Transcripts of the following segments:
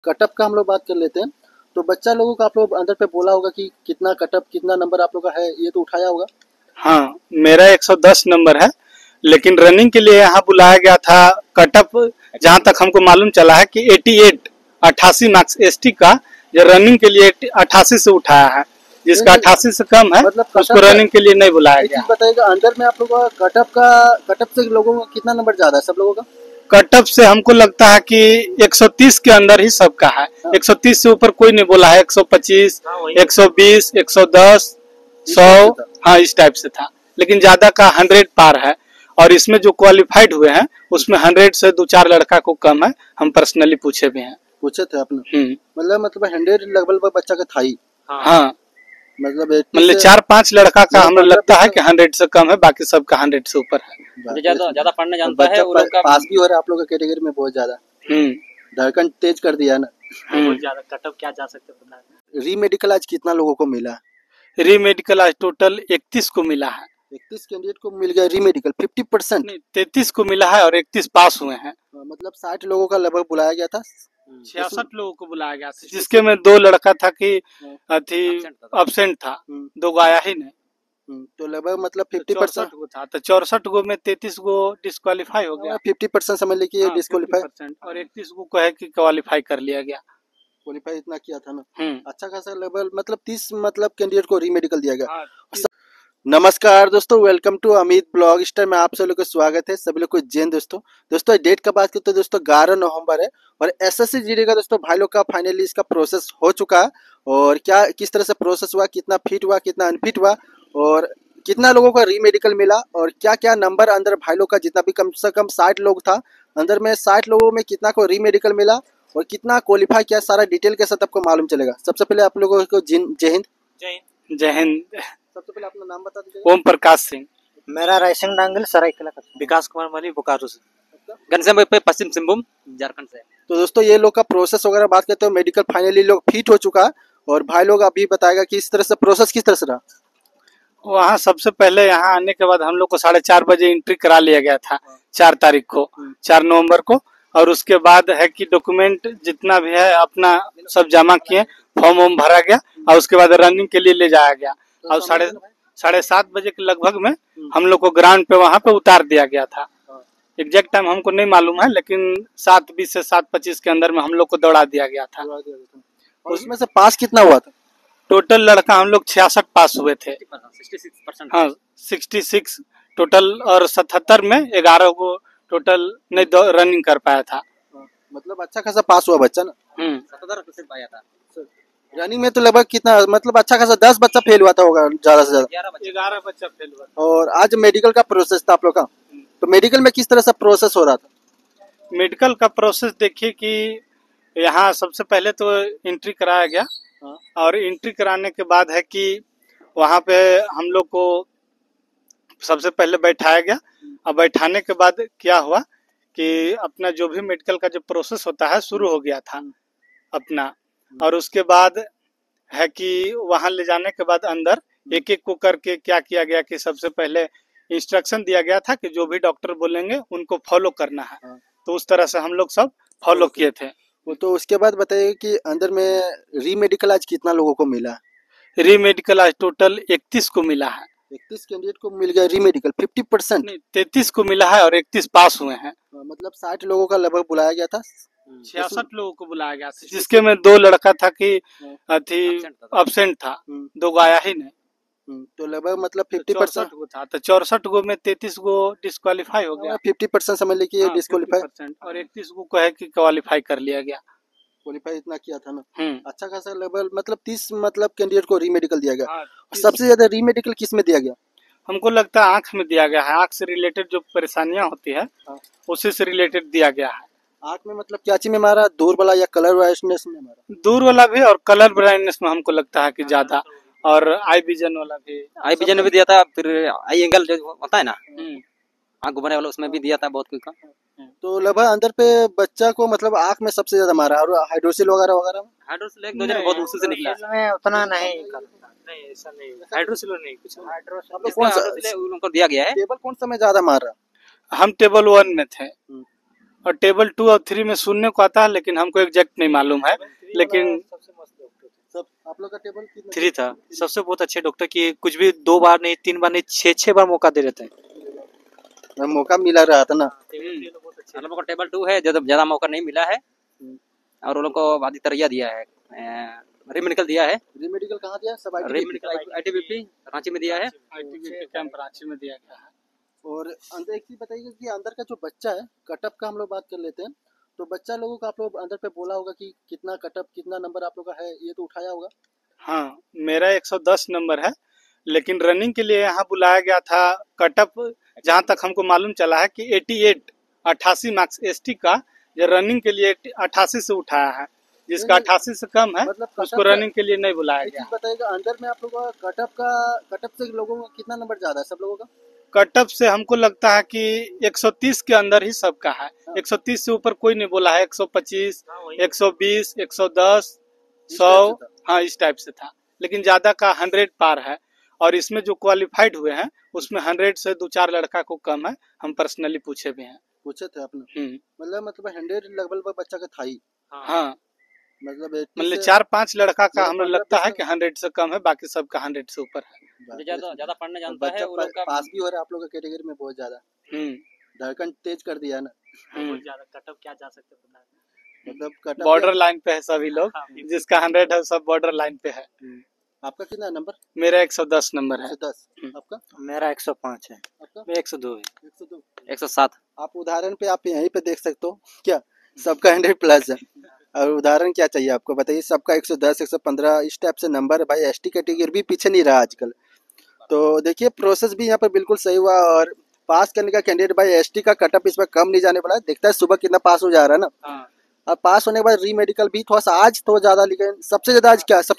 Cut up का हम लोग बात कर लेते हैं। तो बच्चा लोगों का आप लोग अंदर पे बोला होगा कि कितना कटअप कितना नंबर आप लोग का है, ये तो उठाया होगा। हाँ, मेरा 110 नंबर है, लेकिन रनिंग के लिए यहाँ बुलाया गया था। कटअप जहाँ तक हमको मालूम चला है कि 88 मार्क्स एसटी का, जो रनिंग के लिए 88 से उठाया है। जिसका 88 से कम है मतलब उसको रनिंग के लिए नहीं बुलाया एक गया। चीज बताइएगा, अंदर में आप लोगों का कटअप से लोगों का कितना नंबर ज्यादा है सब लोगों का? कटअप से हमको लगता है कि 130 के अंदर ही सबका है। 130 से ऊपर कोई नहीं बोला है। 125, 120, 110, 100, हाँ इस टाइप से था। लेकिन ज्यादा का 100 पार है। और इसमें जो क्वालिफाइड हुए हैं उसमें 100 से 2-4 लड़का को कम है। हम पर्सनली पूछे भी हैं। पूछे थे आपने? मतलब 100 लगभग बच्चा का था ही। हाँ, मतलब 4-5 लड़का का हमें लगता है कि 100 से कम है, बाकी सबका 100 से ऊपर है। ज्यादा पढ़ना जानता है वो बच्चा लोग का पास भी हो रहा है आप लोग का कैटेगरी में बहुत ज्यादा। धड़कन तेज कर दिया ना। बहुत ज्यादा कटअप क्या जा सकते हैं। री मेडिकल आज कितना लोगों को मिला? री मेडिकल आज टोटल 31 को मिला है। 31 कैंडिडेट को मिल गया री मेडिकल। 50% 33 को मिला है और 31 पास हुए हैं। मतलब 60 लोगों का लगभग बुलाया गया था। 66 लोगों को बुलाया गया था, जिसके में 2 लड़का था कि अब्सेंट था, 2 आया ही नहीं। तो लगभग मतलब 50% को था। तो 64 गो में 33 गो डिस्क्वालीफाई हो गया। 50% समझ लीजिए डिस्क्वालीफाई, और 31 को कहे कि क्वालिफाई कर लिया गया। क्वालिफाई इतना किया था ना। अच्छा खासा लेवल, मतलब 30 कैंडिडेट को री मेडिकल दिया गया। नमस्कार दोस्तों, welcome to Amit blog star में आप सभी लोग का स्वागत है। सभी लोग को जैन दोस्तों डेट का बात करते हैं दोस्तों 11 नवंबर है और एसएससी जीडी का दोस्तों भाई लोग का फाइनली इसका प्रोसेस हो चुका है। और क्या किस तरह से प्रोसेस हुआ, कितना फिट हुआ, कितना अनफिट हुआ और कितना लोगों का री मेडिकल मिला और क्या क्या नंबर अंदर भाई लोग का, जितना भी कम से कम 60 लोग था अंदर में, 60 लोगों में कितना को री मेडिकल मिला और कितना क्वालिफाई किया, सारा डिटेल के साथ आपको मालूम चलेगा। सबसे पहले आप लोगों को जय हिंद। जय हिंद। सबसे पहले अपना नाम बता दीजिए। ओम प्रकाश सिंह। मेरा रायसिंह डांगल सरायकेला का। विकास कुमार मली बोकारो से। घनश्याम पे पश्चिम सिंहभूम झारखंड से। तो दोस्तों ये लोग का प्रोसेस वगैरह बात करते हो, मेडिकल फाइनली लोग फिट हो चुका है और भाई लोग अभी बताएगा कि इस तरह से प्रोसेस किस तरह से रहा। वहाँ सबसे पहले यहाँ आने के बाद हम लोग को 4:30 बजे एंट्री करा लिया गया था। 4 तारीख को, 4 नवंबर को। और उसके बाद है कि डॉक्यूमेंट जितना भी है अपना सब जमा किए, फॉर्म वॉर्म भरा गया और उसके बाद रनिंग के लिए ले जाया गया। और 7:30 बजे के लगभग में हम लोग को ग्राउंड पे वहाँ पे उतार दिया गया था। एग्जैक्ट टाइम हमको नहीं मालूम है, लेकिन 7:20 से 7:25 के अंदर में हम लोग को दौड़ा दिया गया था। और उसमें से पास कितना हुआ था? टोटल लड़का हम लोग 66 पास हुए थे। 66%। हाँ 66 टोटल और 77 में 11 को टोटल नहीं रनिंग कर पाया था। मतलब अच्छा खासा पास हुआ बच्चा ना। 77% पाया था। रनिंग में तो लगभग कितना, मतलब अच्छा खासा 10 बच्चा फेल हुआ था होगा ज्यादा से ज्यादा। 11 बच्चा फेल हुआ था। और आज मेडिकल का प्रोसेस था आप लोग का, तो मेडिकल में किस तरह से प्रोसेस हो रहा था? मेडिकल का प्रोसेस देखिए कि यहाँ सबसे पहले तो एंट्री कराया गया। और एंट्री कराने के बाद है कि वहाँ पे हम लोग को सबसे पहले बैठाया गया। और बैठाने के बाद क्या हुआ कि अपना जो भी मेडिकल का जो प्रोसेस होता है शुरू हो गया था अपना। और उसके बाद है कि वहाँ ले जाने के बाद अंदर एक एक को करके क्या किया गया कि सबसे पहले इंस्ट्रक्शन दिया गया था कि जो भी डॉक्टर बोलेंगे उनको फॉलो करना है। तो उस तरह से हम लोग सब फॉलो किए थे। तो उसके बाद बताइए कि अंदर में री मेडिकल आज कितना लोगों को मिला? री मेडिकल आज टोटल 31 को मिला है। 31 कैंडिडेट को मिल गया री मेडिकल। 50% 33 को मिला है और 31 पास हुए हैं। मतलब 60 लोगों का लगभग बुलाया गया था। 66 लोगों को बुलाया गया था, जिसके में 2 लड़का था कि अब्सेंट था, 2 आया ही नहीं। तो लगभग मतलब 50% को था। तो 64 गो में 33 गो डिस्क्वालीफाई हो गया। 50% समझ लीजिए डिस्क्वालीफाई। और 31 को कहे कि क्वालिफाई कर लिया गया। क्वालिफाई इतना किया था ना। अच्छा खासा लेवल, मतलब 30 कैंडिडेट को री मेडिकल दिया गया। हाँ, सबसे ज्यादा री मेडिकल किस में दिया गया? हमको लगता है आंख में दिया गया है। आंख से रिलेटेड जो परेशानियां होती है उसी से रिलेटेड दिया गया है। आंख में मतलब क्या चीज में मारा, दूर वाला या कलर ब्राइटनेस में मारा? दूर वाला भी और कलर ब्राइटनेस में हमको लगता है कि ज्यादा, और आई विजन वाला भी। आई विजन में भी दिया था, फिर आई एंगल जो होता है ना आँख घुमाने वाला, उसमें भी दिया था बहुत कुछ का। तो लगभग अंदर पे बच्चा को मतलब आंख में सबसे ज्यादा मारा और हाइड्रोसिल वगैरह वगैरह में? हाइड्रोसिल एक दो जन बहुत मुश्किल से निकला में उतना नहीं ऐसा नहीं, हाइड्रोसिल नहीं कुछ। उनको दिया गया है। टेबल कौन सा में ज्यादा मार रहा? हम टेबल 1 में थे। और टेबल 2 और 3 में सुनने को आता है, लेकिन हमको एग्जैक्ट नहीं मालूम है। लेकिन सब आप लोग का टेबल कितना 3 था सबसे बहुत अच्छे डॉक्टर की, कुछ भी 2 बार नहीं 3 बार नहीं 6 बार मौका दे रहते हैं। मौका मिला रहा था ना। हम लोग को टेबल 2 है, ज्यादा मौका नहीं मिला है और उन लोग को अधिकतर यह दिया है, रीमेडिकल दिया है। रीमेडिकल कहाँ दिया? सब रीमेडिकल ITBP रांची में दिया है। ITBP कैंप रांची में दिया गया है। और अंदर एक चीज बताइए कि अंदर का जो बच्चा है, कटअप का हम लोग बात कर लेते हैं, तो बच्चा लोगों को आप लोग अंदर पे बोला होगा कि कितना कटअप कितना नंबर आप लोग का है, ये तो उठाया होगा? हाँ, मेरा 110 नंबर है, लेकिन रनिंग के लिए यहाँ बुलाया गया था। कटअप जहाँ तक हमको मालूम चला है कि 88 मार्क्स ST का, जो रनिंग के लिए 88 से उठाया है। जिसका 88 से कम है मतलब उसको रनिंग के लिए नहीं बुलाया एक गया। चीज बताइएगा, अंदर में आप लोगों का कटअप से लोगों का कितना नंबर ज्यादा है सब लोगों का? कटअप से हमको लगता है कि 130 के अंदर ही सबका है। 130 से ऊपर कोई नहीं बोला है। 125, 120, 110, 100, हाँ इस टाइप से था। लेकिन ज्यादा का 100 पार है। और इसमें जो क्वालिफाइड हुए हैं उसमें 100 से 2-4 लड़का को कम है। हम पर्सनली पूछे भी हैं। पूछे थे आपने? मतलब 100 लेवल पर बच्चा का था ही। हाँ, मतलब 4-5 लड़का का हमें लगता है कि 100 से कम है, बाकी सबका 100 से ऊपर है। ज्यादा पढ़ने जानता है वो लोग का पास भी हो रहा है आप लोग का कैटेगरी में बहुत ज्यादा। धड़कन तेज कर दिया ना। बहुत ज्यादा कटअप क्या जा सकते हैं, मतलब कटअप बॉर्डर लाइन पे है सभी लोग। जिसका 100 है सब बॉर्डर लाइन पे है। आपका कितना नंबर? मेरा 110 नंबर है। 110। आपका? मेरा 105 है। आपका? मेरा 102 है। 102। 107। आप उदाहरण पे आप यहीं पे देख सकते हो क्या सबका 100 प्लस है। और उदाहरण क्या चाहिए आपको बताइए? सबका 110, 115 इस टाइप से नंबर है भाई। ST कैटेगरी भी पीछे नहीं रहा आजकल। तो देखिए प्रोसेस भी यहाँ पर बिल्कुल सही हुआ। और पास करने का कैंडिडेट भाई ST का कटअप इसमें कम नहीं जाने वाला है। देखता है सुबह कितना पास हो जा रहा है ना। और पास होने के बाद रीमेडिकल भी थोड़ा सा आज तो ज्यादा, लेकिन सबसे ज्यादा आज क्या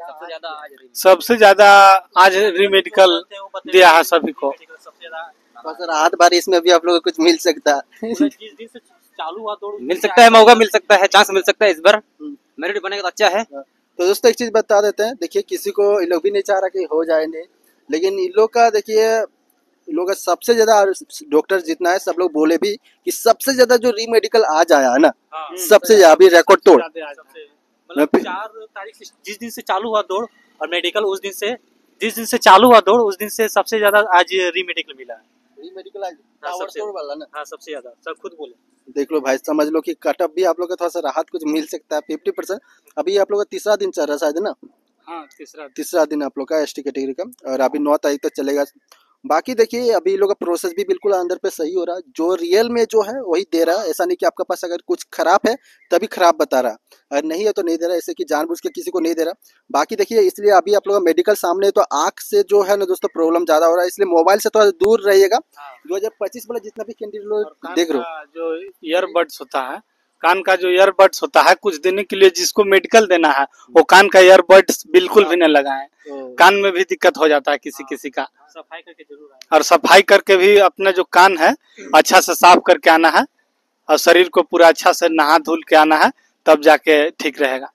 सबसे ज्यादा आज रीमेडिकल दिया है सभी को। राहत बार इसमें भी आप लोगों को कुछ मिल सकता है। चालू हुआ दौड़ मिल सकता है, मौका मिल सकता है, चांस मिल सकता है इस बार। मेरिट बनेगा तो अच्छा है। तो दोस्तों एक चीज बता देते हैं, देखिए किसी को इन लोग भी नहीं चाह रहा कि हो जाए नहीं, लेकिन इन लोग का देखिए इन लोग का सबसे ज्यादा डॉक्टर जितना है सब लोग बोले भी कि सबसे ज्यादा जो रीमेडिकल आज आया है ना, सबसे ज्यादा अभी रिकॉर्ड तोड़। मतलब 4 तारीख से जिस दिन से चालू हुआ दौड़ और मेडिकल उस दिन से, जिस दिन से चालू हुआ दौड़ उस दिन से सबसे ज्यादा आज रीमेडिकल मिला है। रीमेडिकल आज तोड़ वाला ना। हाँ सबसे ज्यादा, सब खुद बोले। देख लो भाई, समझ लो कि कटअप भी आप लोग का थोड़ा सा राहत कुछ मिल सकता है 50%। अभी आप लोग का तीसरा दिन चल रहा है शायद ना। हाँ तीसरा दिन आप लोग का ST कैटेगरी का, और अभी 9 तारीख तक चलेगा। बाकी देखिए अभी लोग का प्रोसेस भी बिल्कुल अंदर पे सही हो रहा है। जो रियल में जो है वही दे रहा है। ऐसा नहीं कि आपके पास अगर कुछ खराब है तभी खराब बता रहा, अगर नहीं है तो नहीं दे रहा, ऐसे कि जानबूझ के किसी को नहीं दे रहा। बाकी देखिए इसलिए अभी आप लोग का मेडिकल सामने है, तो आंख से जो है ना दोस्तों प्रॉब्लम ज्यादा हो रहा है, इसलिए मोबाइल से थोड़ा दूर रहिएगा। 2025 वाला जितना भी कैंडिडेट लोग देख रहे हो, जो ईयरबड्स होता है, कान का जो ईयरबड्स होता है, कुछ दिन के लिए जिसको मेडिकल देना है वो कान का ईयरबड्स बिल्कुल भी न लगाएं। कान में भी दिक्कत हो जाता है किसी किसी का। सफाई करके जरूर आए। और सफाई करके भी अपना जो कान है अच्छा से साफ करके आना है, और शरीर को पूरा अच्छा से नहा धुल के आना है, तब जाके ठीक रहेगा।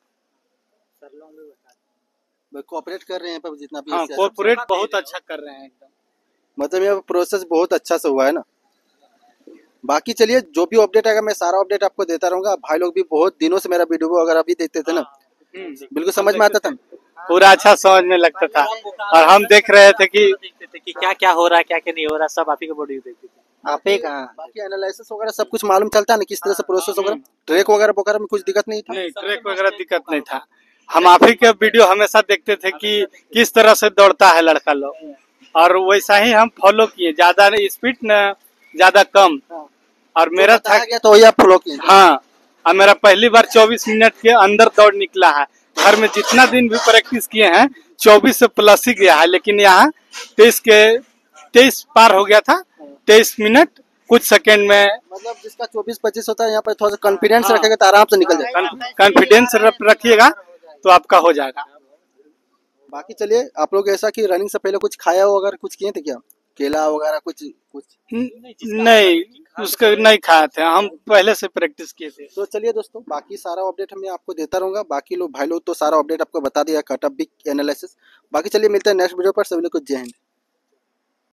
कोऑपरेट कर रहे हैं पर जितना भी। हाँ, कोऑपरेट बहुत अच्छा कर रहे हैं एकदम। मतलब ये प्रोसेस बहुत अच्छा से हुआ है ना। बाकी चलिए जो भी अपडेट आएगा मैं सारा अपडेट आपको देता रहूंगा। भाई लोग भी बहुत दिनों से मेरा वीडियो अगर अभी देखते थे ना, बिल्कुल समझ में आता था, पूरा अच्छा समझ में लगता था। और हम देख रहे थे कि क्या क्या हो रहा है, क्या क्या नहीं हो रहा, सब आप ही का वीडियो देखते थे। आप ही कहाँ बाकी एनालिसिस वगैरह सब कुछ मालूम चलता है ना, किस तरह से प्रोसेस वगैरह, ट्रैक वगैरह में कुछ दिक्कत नहीं था। नहीं, ट्रैक वगैरह दिक्कत नहीं था। हम आप ही के वीडियो हमेशा देखते थे कि किस तरह से दौड़ता है लड़का लोग, और वैसा ही हम फॉलो किए। ज्यादा स्पीड न ज्यादा कम। और मेरा था गया तो वही आप फॉलो किए। हाँ, और मेरा पहली बार 24 मिनट के अंदर दौड़ निकला है। घर में जितना दिन भी प्रैक्टिस किए हैं 24 से प्लस ही गया है, लेकिन यहाँ 23 पार हो गया था। 23 मिनट कुछ सेकंड में। मतलब जिसका 24-25 होता है यहाँ पर थोड़ा सा कॉन्फिडेंस रखेगा तो आराम से निकल जाएगा। कॉन्फिडेंस रखिएगा तो आपका हो जाएगा। बाकी चलिए आप लोग ऐसा कि रनिंग से पहले कुछ खाया हो, अगर कुछ किए थे क्या, केला वगैरह कुछ नहीं, उसका नहीं खाए थे, हम पहले से प्रैक्टिस किए थे। तो चलिए दोस्तों बाकी सारा अपडेट मैं आपको देता रहूंगा। बाकी लोग भाई लोग तो सारा अपडेट आपको बता दिया, कटअप भी एनालिसिस। बाकी चलिए मिलते हैं नेक्स्ट वीडियो पर। सभी लोग को जय हिंद।